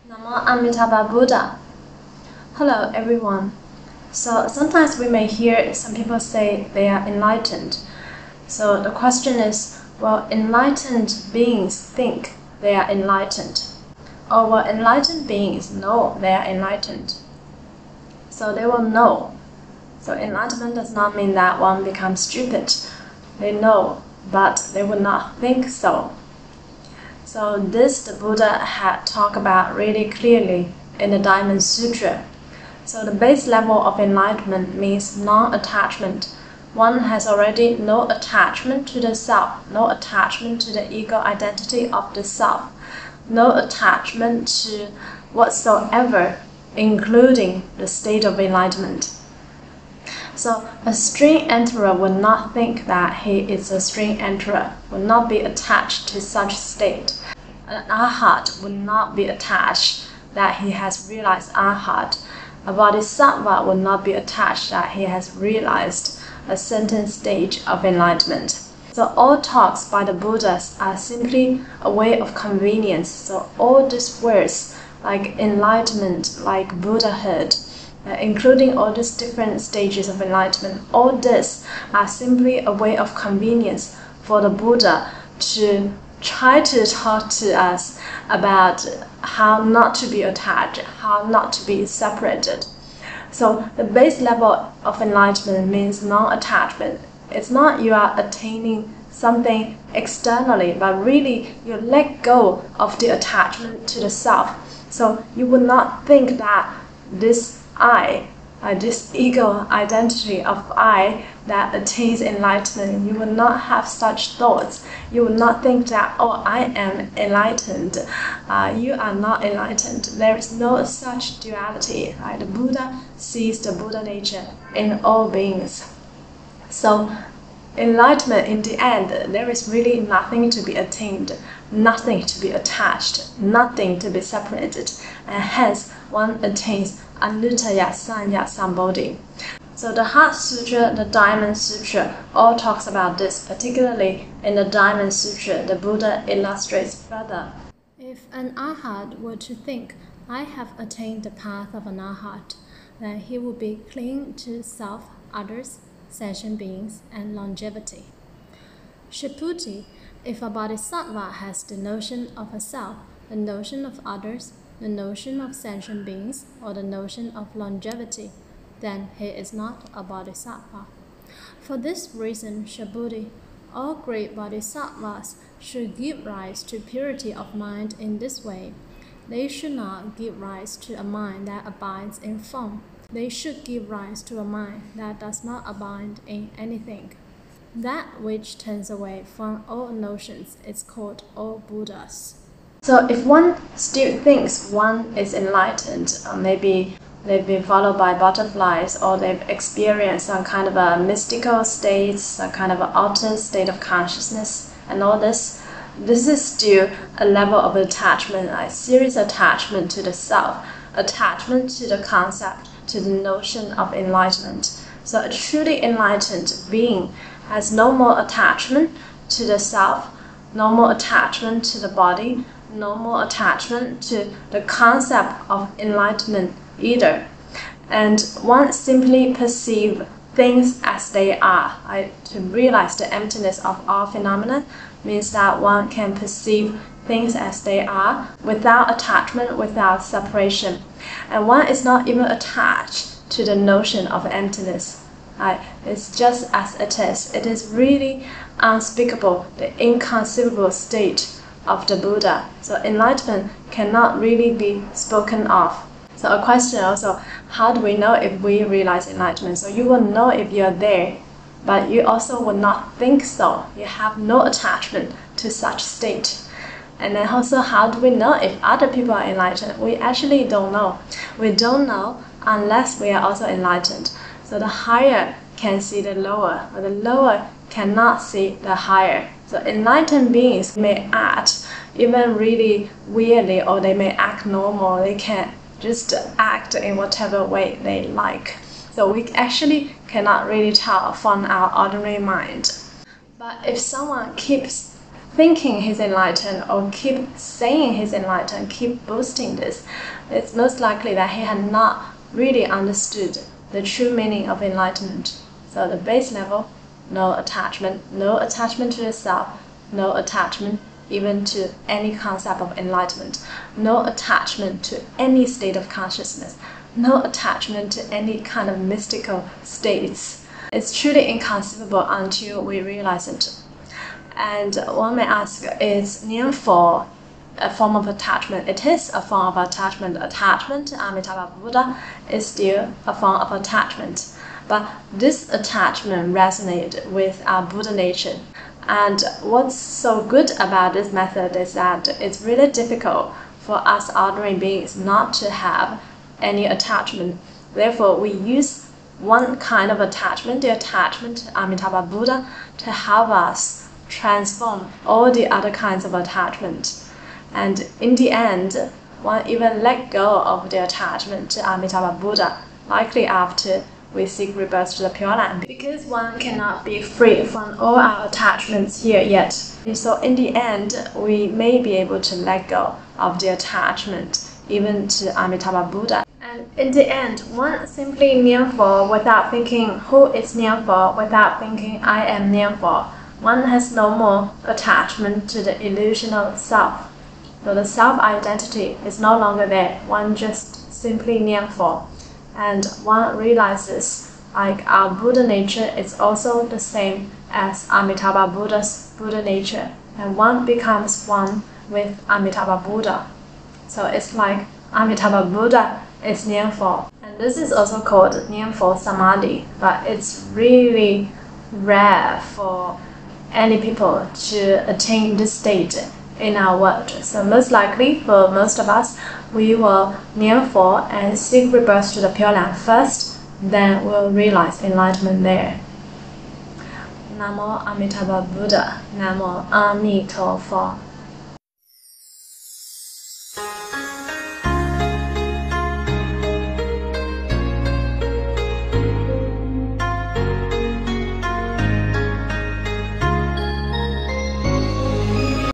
Namo Amitabha Buddha. Hello everyone. So sometimes we may hear some people say they are enlightened. So the question is, will enlightened beings think they are enlightened? Or will enlightened beings know they are enlightened? So they will know. So enlightenment does not mean that one becomes stupid. They know, but they will not think so. So this the Buddha had talked about really clearly in the Diamond Sutra. So the base level of enlightenment means non-attachment. One has already no attachment to the self, no attachment to the ego identity of the self, no attachment to whatsoever, including the state of enlightenment. So a string enterer would not think that he is a string enterer, would not be attached to such state. An arhat would not be attached that he has realized arhat. A bodhisattva would not be attached that he has realized a certain stage of enlightenment. So all talks by the Buddhas are simply a way of convenience. So all these words like enlightenment, like Buddhahood, including all these different stages of enlightenment, all this are simply a way of convenience for the Buddha to try to talk to us about how not to be attached, how not to be separated. So the base level of enlightenment means non-attachment. It's not you are attaining something externally, but really you let go of the attachment to the self. So you will not think that this I, this ego identity of I that attains enlightenment, you will not have such thoughts. You will not think that, oh, I am enlightened. You are not enlightened. There is no such duality. Right? The Buddha sees the Buddha nature in all beings. So enlightenment, in the end, there is really nothing to be attained, nothing to be attached, nothing to be separated, and hence one attains Anuttaya Sanya Sambodhi. So the Heart Sutra, the Diamond Sutra, all talks about this, particularly in the Diamond Sutra, the Buddha illustrates further. If an arhat were to think, I have attained the path of an arhat, then he would be clinging to self, others, sentient beings, and longevity. Shiputi, if a bodhisattva has the notion of a self, the notion of others, the notion of sentient beings, or the notion of longevity, then he is not a bodhisattva. For this reason, Shibuti, all great bodhisattvas should give rise to purity of mind in this way. They should not give rise to a mind that abides in form. They should give rise to a mind that does not abide in anything. That which turns away from all notions is called all Buddhas. So if one still thinks one is enlightened, maybe they've been followed by butterflies, or they've experienced some kind of a mystical state, some kind of an altered state of consciousness, and all this, this is still a level of attachment, a serious attachment to the self, attachment to the concept, to the notion of enlightenment. So a truly enlightened being has no more attachment to the self, no more attachment to the body, no more attachment to the concept of enlightenment either. And one simply perceives things as they are. To realize the emptiness of all phenomena means that one can perceive things as they are without attachment, without separation. And one is not even attached to the notion of emptiness. It's just as it is. It is really unspeakable, the inconceivable state of the Buddha. So enlightenment cannot really be spoken of. So a question also, how do we know if we realize enlightenment? So you will know if you're there, but you also will not think so. You have no attachment to such state. And then also, how do we know if other people are enlightened? We actually don't know. We don't know unless we are also enlightened. So the higher can see the lower, but the lower cannot see the higher. So enlightened beings may act even really weirdly, or they may act normal. They can just act in whatever way they like. So we actually cannot really tell from our ordinary mind. But if someone keeps thinking he's enlightened or keep saying he's enlightened, keep boasting this, it's most likely that he had not really understood the true meaning of enlightenment. So the base level, no attachment to the self, no attachment even to any concept of enlightenment, no attachment to any state of consciousness, no attachment to any kind of mystical states. It's truly inconceivable until we realize it. And one may ask, is Nianfo a form of attachment? It is a form of attachment. Attachment to Amitabha Buddha is still a form of attachment. But this attachment resonates with our Buddha nature. And what's so good about this method is that it's really difficult for us ordinary beings not to have any attachment. Therefore, we use one kind of attachment, the attachment to Amitabha Buddha, to help us transform all the other kinds of attachment. And in the end, one even let go of the attachment to Amitabha Buddha, likely after we seek rebirth to the Pure Land, because one cannot be free from all our attachments here yet. So in the end, we may be able to let go of the attachment even to Amitabha Buddha. And in the end, one simply Nianfo without thinking who is Nianfo, without thinking I am Nianfo. One has no more attachment to the illusional self. So the self-identity is no longer there. One just simply Nianfo. And one realizes like our Buddha nature is also the same as Amitabha Buddha's Buddha nature. And one becomes one with Amitabha Buddha. So it's like Amitabha Buddha is Nianfo. And this is also called Nianfo Samadhi. But it's really rare for any people to attain this state in our world. So most likely for most of us, we will Nianfo and seek rebirth to the Pure Land first, then we'll realize enlightenment there. Namo Amitabha Buddha, Namo Amitofo.